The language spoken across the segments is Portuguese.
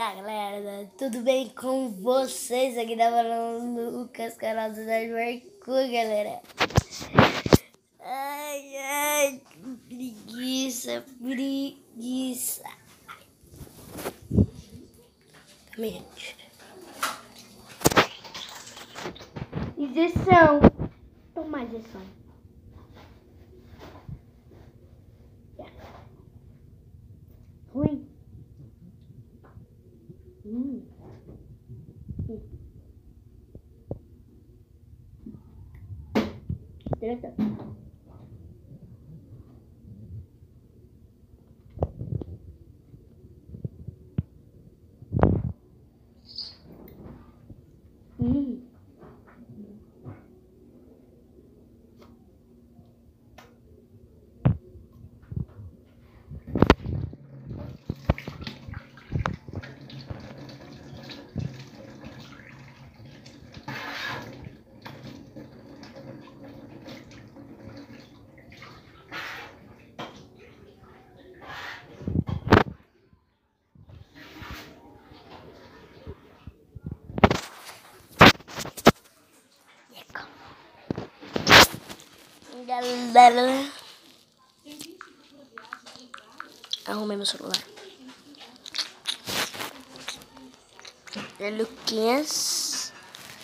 Olá galera, tudo bem com vocês? Aqui tá falando o Lucas, canal do Mercúrio, galera. Ai, que preguiça. Gente. Injeção. Toma injeção. Ruim. Interessante. Galera, arrumei meu celular. Luquinhas.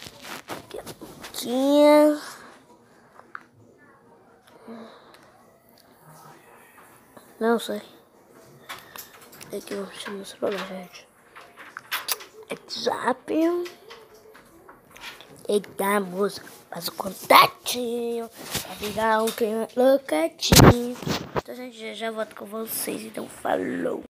Não sei. É que eu chamo o celular, gente. WhatsApp. Eita, moça. Faz o contatinho. Pra virar um clima loucatinho. Então, gente, já volto com vocês. Então, falou.